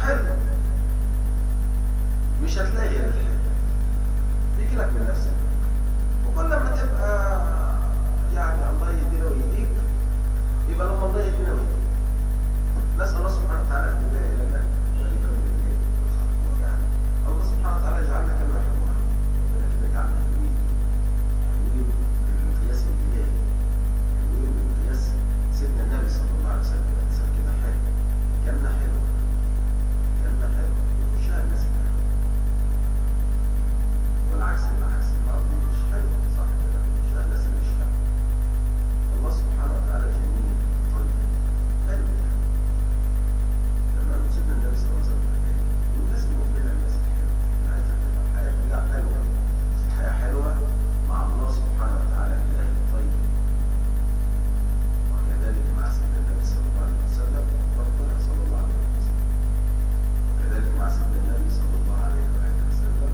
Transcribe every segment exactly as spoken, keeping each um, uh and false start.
حلو، مش هتلاقي غير الحلو، يجي لك من نفسك. وكل ما تبقى يعني الله يهدينا ويهديك، يبقى لما الله يهدينا ويهديك نسأل الله سبحانه وتعالى أن يهدينا لنا ولكم بالليل والخير. يعني الله سبحانه وتعالى يجعلنا كما يحب ولكن يجعلنا حلوين، حلوين بالمقياس الإلهي، حلوين بالمقياس سيدنا النبي صلى الله عليه وسلم. الإنسان كده حلو، جنة حلوة، جنة حلوة يخشها الناس حلوة، والعكس بالعكس الأرض مش حلوة، صح كده؟ يخشها الناس اللي مش حلوة. الله سبحانه وتعالى جميل طيب حلو. لما سيدنا النبي صلى الله عليه وسلم والناس المؤمنة الناس الحلوة اللي عايزة تبقى الحياة كلها حلوة، الحياة حلوة مع الله سبحانه وتعالى الإله الطيب. وكذلك مع سيدنا النبي صلى الله عليه وسلم ربنا صلى الله عليه وسلم، وكذلك مع سيدنا النبي صلى الله عليه وسلم.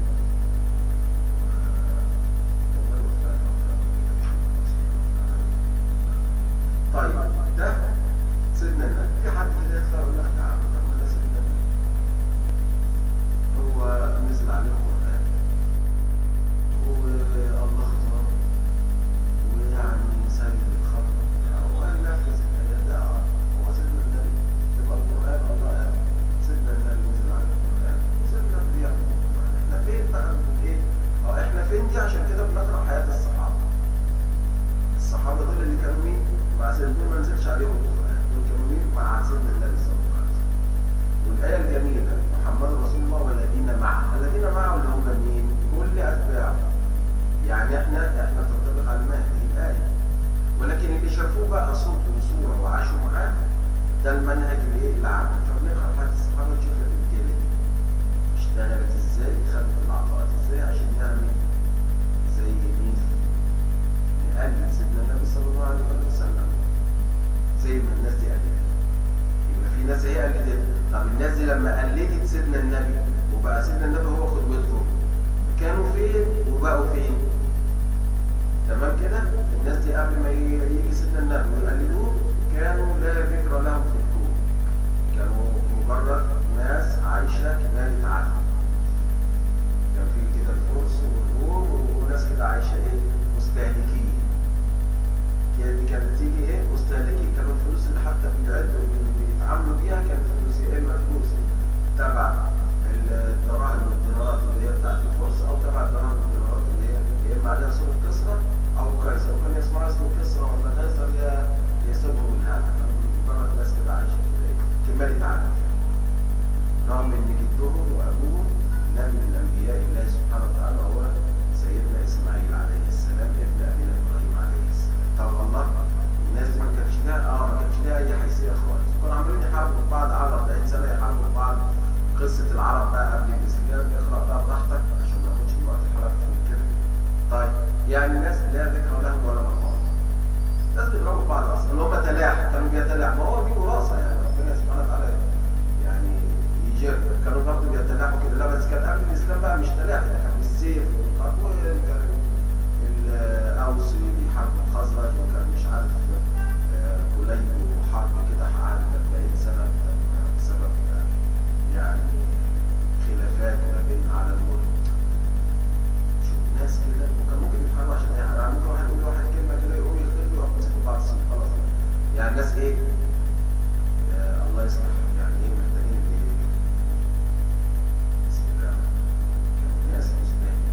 طيب ده سيدنا النبي. في حد كده يطلع يقول لك تعالى طب ده سيدنا النبي هو نزل عليه القرآن والله اختار ويعني سيد الخلق هو نفذ الآيات ده. هو سيدنا النبي يبقى القرآن الله قال سيدنا النبي نزل عليه القرآن وسيدنا النبي يعمل القرآن. احنا فين بقى من ايه؟ اه احنا فين دي؟ عشان كده بنقرأ حياة الصحابة. الصحابة دول اللي كانوا مين؟ مع سيدنا ما نزلش عليهم القرآن، دول كانوا مين؟ مع سيدنا النبي صلى الله عليه وسلم. والآية الجميلة محمد رسول الله والذين معه، الذين معه اللي هم مين؟ كل أتباعه. يعني احنا احنا تنطبق على المهدي الآية، ولكن اللي شافوه بقى صوت وصورة وعاشوا معاه ده المنهج الايه؟ العام. فبنقرأ حديث الصحابة نشوف الرجالة دي اشتغلت ازاي، خدت العطاءات ازاي عشان نعمل زي مين؟ نقلد سيدنا النبي صلى الله عليه وسلم زي ما الناس دي قلدت. يبقى في ناس هي قلدت. طب الناس دي لما قلدت سيدنا النبي وبقى سيدنا النبي هو قدوتهم، كانوا فين وبقوا فين؟ تمام كده؟ الناس دي قبل ما يجي سيدنا النبي ويقلدوه كانوا لا ذكر لهم في الكون، كانوا مجرد ناس عايشه كمالة عدل. كان في كده الفرس والروم وناس كده عايشه ايه؟ مستهلكين. دي كانت بتيجي ايه؟ مستهلكين. كانوا الفلوس اللي حتى بيتعدوا بيتعاملوا بيها كانت فلوس يا اما فلوس تبع الدراهم والدينارات اللي هي بتاعت الفرس، او تبع الدراهم والدينارات اللي هي يا اما عليها صوره كسرى او قيصر، وكان اسمها اسمه كسرى ولا قيصر يسبه الهدى. مجرد ناس كده عايشه كده كمالة عدل، رغم ان جدهم وابوهم نبي من انبياء الله سبحانه وتعالى هو سيدنا اسماعيل عليه السلام ابن ابينا ابراهيم عليه السلام. طب الله الناس دي ما كانش لها اه ما كانش لها اي حيثيه خالص، كانوا عاملين يحاربوا بعض على أربعين سنه يحاربوا بعض. قصه العرب بقى قبل الاسلام اقرا بقى براحتك عشان ما ناخدش من وقت الحلقه في كده. طيب يعني الناس لا ذكر لهم ولا مقام، الناس بيضربوا بعض اصلا اللي هم تلاحم، كانوا بيتلاحموا. ما هو دي وراثه يعني ربنا سبحانه وتعالى يعني يجيب. كانوا برضه بيتلاحموا كده. لا بس كان قبل الاسلام بقى مش تلاحم، ده كان بالسيف والقرب. الاوس بيحاربوا الخزرج، وكان مش عارف كليب وحرب كده قعدت أربعين سنه بسبب يعني خلافات ما بين على الملك. شوف ناس كده وكان ممكن يتحاربوا عشان يعني ممكن واحد يقول واحد كلمه كده يقوم يختلفوا ويقوموا يمسكوا بعض السيف خلاص. يعني الناس ايه؟ آه الله يصلح يعني ايه محتاجين ايه؟ بسم الله كان ناس مستهلكين.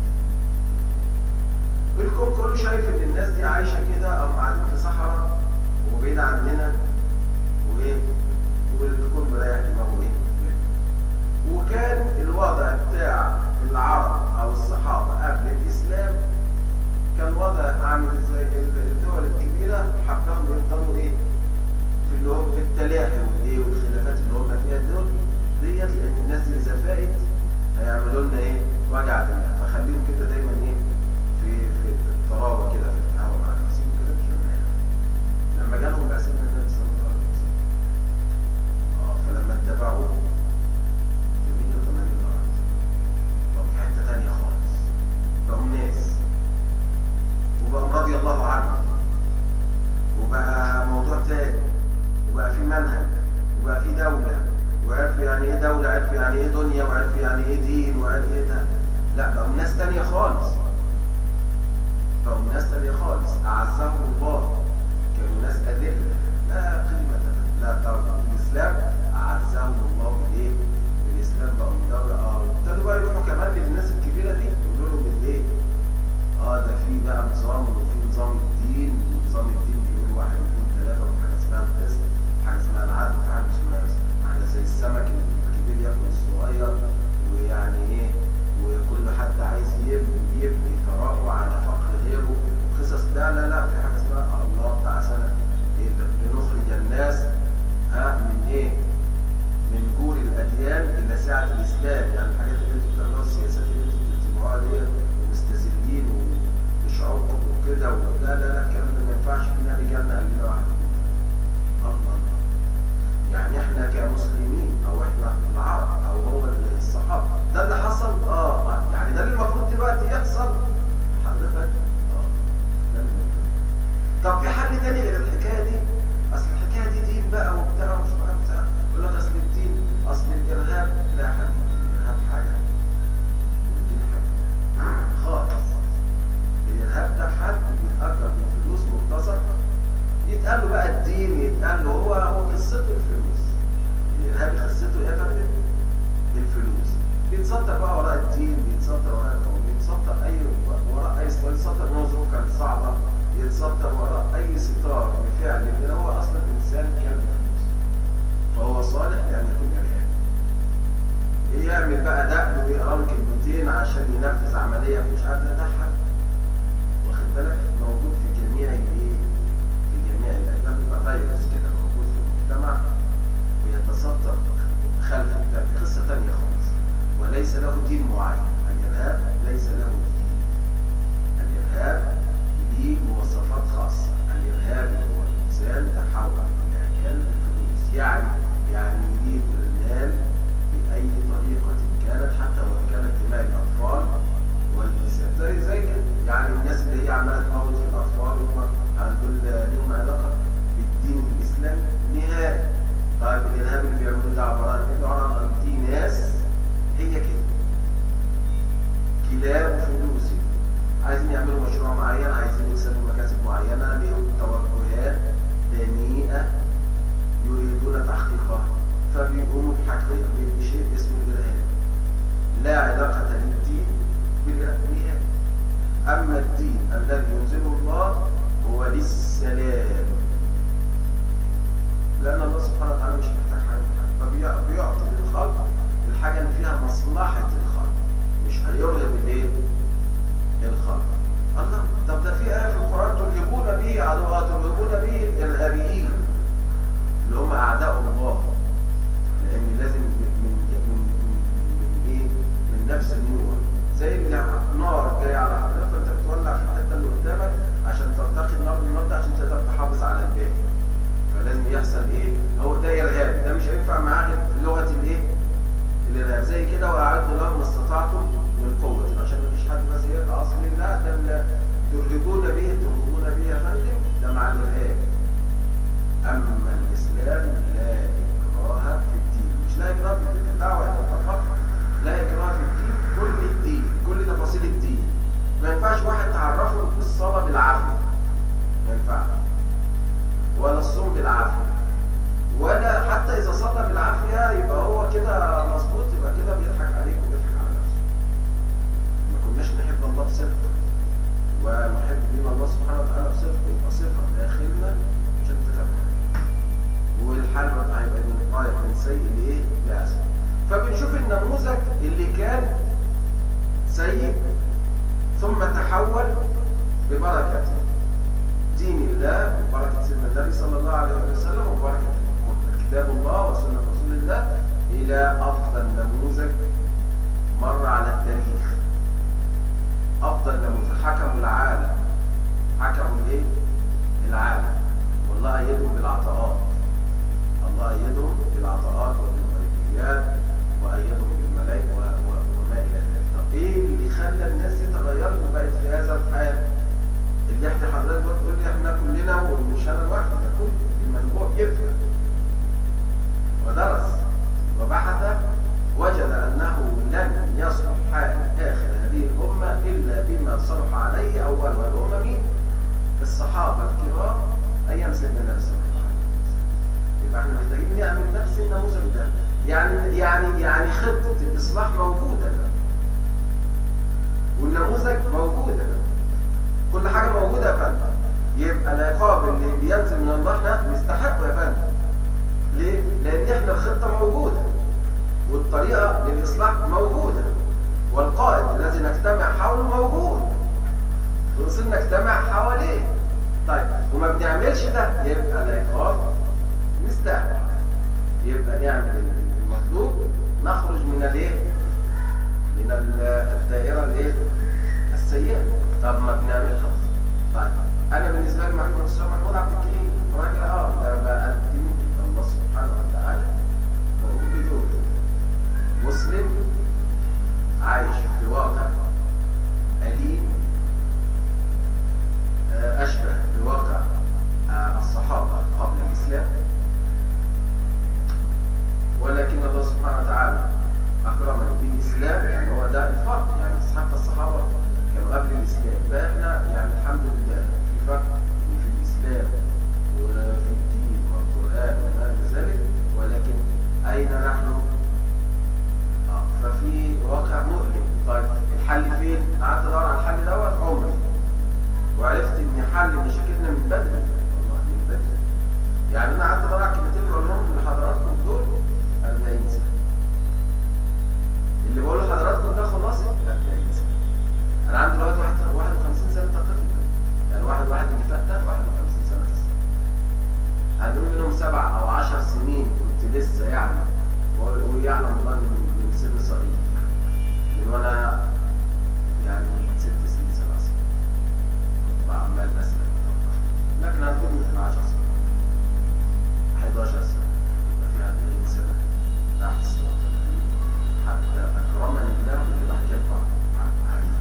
والكون كله شايف ان الناس دي عايشه كده او قاعدين في صحراء وبعيد عننا وايه؟ والكون مريح دماغه ايه؟ وكان الوضع بتاع العرب او الصحابه قبل الاسلام كان وضع عامل ازاي؟ الدول الكبيره حقهم يفضلوا ايه؟ في اللي هم في التلاحم والايه والخلافات اللي هم فيها دول ديت، لان الناس دي اذا فاقت هيعملوا لنا ايه؟ وجع دماغ. فخليهم كده دايما ايه؟ في في الطراوه كده في التعاون مع نفسهم كده مش مهم. لما جالهم بقى سيدنا النبي صلى الله عليه وسلم اه فلما اتبعوه في مية وثمانين درجه طب في حته ثانيه خالص، بقوا ناس وبقوا رضي الله عنهم، وبقى موضوع تاني، وبقى في منهج، وبقى في دوله، وعرفوا يعني ايه دولة، عرفوا يعني ايه دنيا، وعرفوا يعني ايه دين، وعرفوا ايه ده. لا، بقوا ناس تانية خالص، بقوا ناس تانية خالص. أعزهم الله، كانوا ناس أذلة لا قيمة لا ترى. الإسلام أعزهم الله بالإيه؟ بالإسلام. بقوا من دولة اه ابتدوا بقى يروحوا كمان للناس الكبيرة دي يقولوا لهم بالإيه؟ اه ده في بقى نظام، وفي نظام الدين، ونظام الدين بيقول واحد اثنين ثلاثة، وحاجة اسمها القسط، حاجة اسمها العدل، حاجة اسمها حاجة زي السمك الكبير ياكل الصغير، ويعني إيه؟ وكل حد عايز يبني يبني ثراءه على فقر غيره. قصص لا لا لا، في حاجه اسمها الله بتاع سنه ايه ده؟ لنخرج الناس ها من ايه؟ من جور الاديان الى سعه الاسلام. يعني الحاجات اللي انتوا بتعملوها، السياسات اللي انتوا بتتبعوها دي ومستذلين وبشعوركم وكده، ولا لا لا الكلام ده ما ينفعش. فينا رجالنا قال لنا واحد الله، يعني احنا كمسلمين او احنا العرب او هو الصحابه ده اللي حصل. اه يعني ده اللي المفروض دلوقتي يحصل حضرتك. اه ده اللي طب في حل تاني غير الحكايه دي؟ اصل الحكايه دي دين بقى وبتاع ومش عارف بتاع. يقول لك اصل الدين، اصل الارهاب. لا يا حبيبي، الارهاب حاجه والدين حاجه خالص. الارهاب ده حد بيتاجر بفلوس مختصره، يتقال له بقى الدين، يتقال له هو هو قصته الفلوس. الارهاب قصته ايه يا فندم؟ الفلوس. بيتستر بقى وراء الدين، بيتستر وراء القوم، بيتستر اي وراء اي ستار، يتستر ان هو ظروف كانت صعبه، يتستر وراء اي ستار بفعل، لان هو اصلا الانسان كان فلوس، فهو صالح لان يكون ارهابي. يعمل بقى دقن ويقرا له كلمتين عشان ينفذ عمليه مش عارف ده حد. واخد بالك؟ موجود في جميع الايه؟ في جميع الأجناب. بيبقى فيروس كده موجود في المجتمع ويتستر خلفه. ده قصه ثانيه خالص، وليس له دين معين. الإرهاب ليس له دين. الإرهاب ليه مواصفات خاصة. الإرهاب هو الإنسان تحول إلى كلب الفلوس، يعني يعني يريد المال بأي طريقة كانت، حتى وإن كانت دماء الأطفال والنساء. زي زي كده يعني الناس اللي هي عمالة تموت في الأطفال هم دول لهم علاقة بالدين الإسلامي نهائي. طيب الإرهاب اللي بيعملوه ده عبارة عن إيه؟ عبارة عن دي ناس هي كده كلاب فلوسي، عايزين يعملوا مشروع معين، عايزين يكسبوا مكاسب معينة، ليهم توجهات دنيئة يريدون تحقيقها، فبيقوموا بحقيقة بشيء اسمه الإرهاب. لا علاقة للدين بالإرهاب. أما الدين الذي ينزله الله هو للسلام، لأن الله سبحانه وتعالى مش محتاج حاجة، فبيعطي للخلق الحاجة اللي فيها مصلحة الخلق، مش هيرغب الايه؟ الخلق. الله، طب ده في آية في القرآن ترهبون به عدوات، ترهبون به الإرهابيين اللي هم أعداء الله، لأن لازم من من من, من إيه؟ من نفس النور، زي النار جاية على حضرتك فأنت بتولع في الحتة اللي قدامك عشان ترتقي النار من النار ده عشان تقدر تحافظ على الباقي. فلازم يحصل إيه؟ هو ده إرهاب، ده مش هينفع معاه لغة الإيه؟ الإرهاب. زي كده وأعدوا لهم ما استطعتم من قوة، عشان ما فيش حد بس يبقى أصلي لا ده ترهبون به ترهبون به يا فندم، ده مع الإرهاب. أما الإسلام لا إكراه في الدين، مش لا إكراه في الدين الدعوة فقط، لا إكراه في الدين، كل الدين، كل تفاصيل الدين. ما ينفعش واحد تعرفه الصلاة بالعافية، ما ينفعش، ولا الصوم بالعافية، ولا حتى إذا صلى بالعافية يبقى هو كده مظبوط، يبقى كده بيضحك عليك وبيضحك على نفسه. ما كناش نحب الله بصدق ونحب دين الله سبحانه وتعالى بصدق، يبقى صفة داخلنا مش هتتفهم، والحال بقى هيبقى من رايح من سيء لإيه؟ لأسفل. فبنشوف النموذج اللي كان سيء ثم تحول ببركة دين الله وبركة سيدنا النبي صلى الله عليه وسلم وبركة كتاب الله وسنة رسول الله إلى أفضل نموذج مر على التاريخ. أفضل نموذج حكموا العالم، حكموا إيه؟ العالم، والله أيدهم بالعطاءات، الله أيدهم بالعطاءات وبالغيبيات وأيدهم بالملائكة وما إلى ذلك. طب إيه اللي خلى الناس يتغيروا وبقت في هذا الحال؟ اللي احنا حضرتك بتقول لي احنا كلنا ومش انا لوحدي، ده كل المنبوع يفهم ودرس النبي صلى الله عليه وسلم. يبقى احنا محتاجين نعمل نفس النموذج ده. يعني يعني يعني خطة الإصلاح موجودة، والنموذج موجودة، كل حاجة موجودة يا فندم. يبقى العقاب اللي بينزل من الله احنا نستحقه يا فندم. ليه؟ لأن احنا الخطة موجودة، والطريقة للإصلاح موجودة، والقائد الذي نجتمع حوله موجود، ونصير نجتمع حواليه. طيب وما بنعملش ده، يبقى العقاب نستحق. يبقى نعمل المطلوب، نخرج من الايه؟ من الدائرة الايه؟ السيئة. طب ما بنعملها. طيب انا بالنسبة لي محمود الشيخ محمود عبد الكريم راجل اه ده بقدم الله سبحانه وتعالى بدون مسلم عايش في واقع أليم أشبه بواقع الصحابة قبل الإسلام، ولكن الله سبحانه وتعالى أكرمنا بالإسلام. يعني هو ده الفرق، يعني حتى الصحابة كانوا قبل الإسلام، فإحنا يعني الحمد لله في فرق في الإسلام وفي الدين والقرآن وما إلى ذلك، ولكن أين نحن؟ آه ففي واقع مؤلم. طيب الحل فين؟ قعدت أدور على الحل دوت عمري، وعرفت إن حل مشاكلنا من بدري، والله من بدري. يعني أنا قعدت أدور على الكلمتين اللي بقولهم لحضراتكم دول أربعين سنة. اللي بقوله لحضراتكم ده خلاص أربعين سنة. أنا عندي دلوقتي واحد وخمسين سنة تقريبا، يعني واحد واحد اللي فات ده واحد وخمسين سنة بس. هنقول منهم سبع أو عشر سنين كنت لسه يعني، ويعلم الله من سن صغير، من وأنا يعني ست سنين سبع سنين كنت بعمل أسلم. لكن هنقول من عشر سنين حداشر سنة، يبقى في أربعين سنة تحت الصراط حتى أكرمني الله اللي بحكي لكم عنه.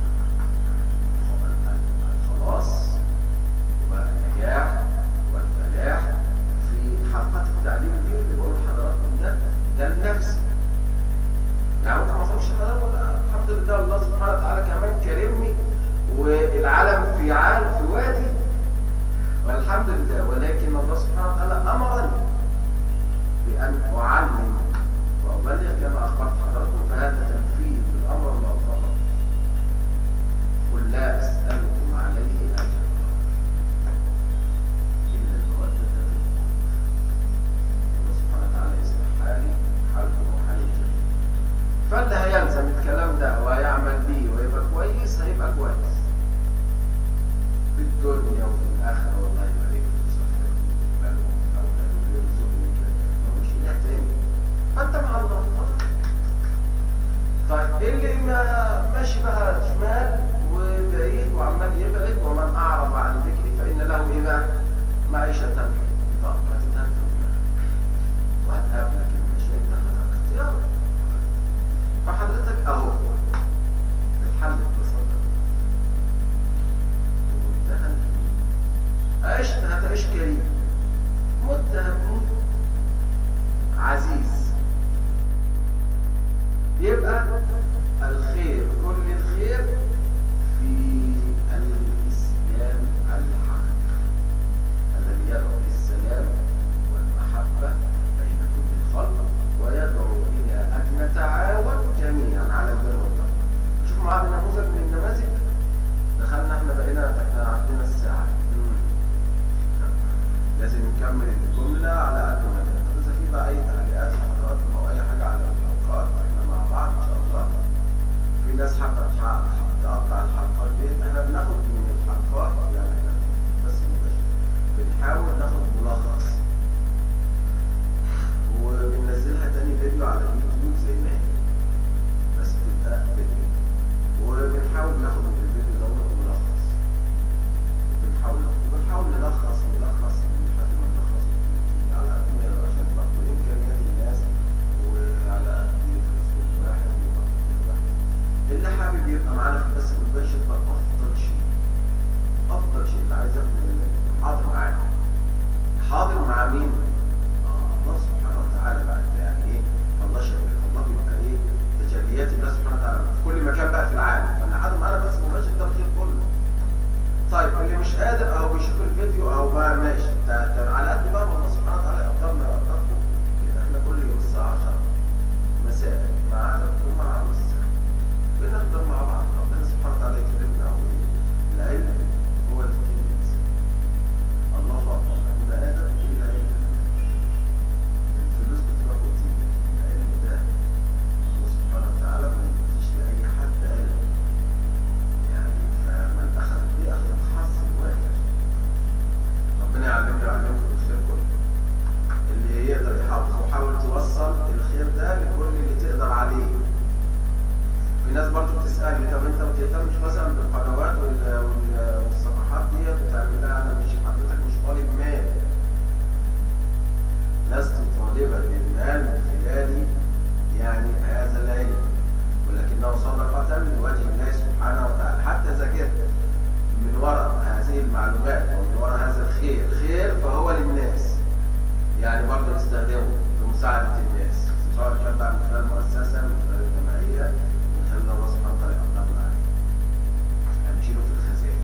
الخلاص والنجاح والفلاح في حلقات التعليم دي اللي بقول لحضراتكم ده ده النفس. يعني ممكن ما اخرجش حضراتكم، الحمد لله الله سبحانه وتعالى كمان كرمني والعالم في عال في وادي والحمد لله، ولكن الله سبحانه وتعالى أمرني بأن أعلم وأبلغ كما أخبرت حضراتكم، فهذا تنفيذ بالأمر الله فقط. قل لا أسألكم عليه أجرا إلا المودة في القربى. الله سبحانه وتعالى يصلح حالي حالكم وحال الجميع. فاللي هيلزم الكلام ده ويعمل بيه ويبقى كويس هيبقى كويس في الدنيا وفي الآخرة. والله يبارك في صحتكم ويقبلهم أولادهم ويرزقهم كده، مش محتاج. فأنت مع الله. طيب اللي ما ماشي بقى شمال وبعيد وعمال يبعد، ومن أعرض عن ذكري فإن له إيه بقى؟ معيشة ضنكا تدهن، وهتقابلك المشاكل هتاخد اختيارك. فحضرتك أهو الحل ببساطة ومتهم عشت هتعيش كريم، مت هتموت عزيز. يبقى الخير كل الخير في الإسلام الحق الذي يدعو للسلام والمحبة بين كل الخلق، ويدعو إلى أن نتعاون جميعا على البر والتقوى. شوف معانا نموذج من النماذج. دخلنا احنا بقينا احنا عندنا الساعة، لازم نكمل